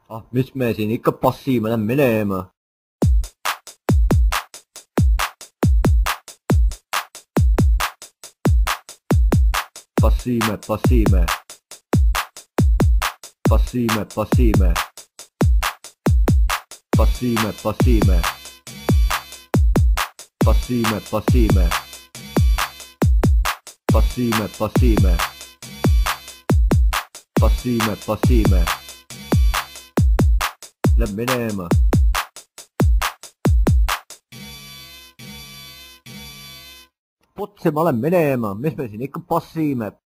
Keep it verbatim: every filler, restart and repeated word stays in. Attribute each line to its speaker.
Speaker 1: ah, mis me siin ikka passime, lähme minema. Passime, passime. Passime, passime. Passime, passime. Passime, passime. Passime, passime. Passime, passime. Lähme minema. Potsi, ma lähen minema, mis me siin ikka passime.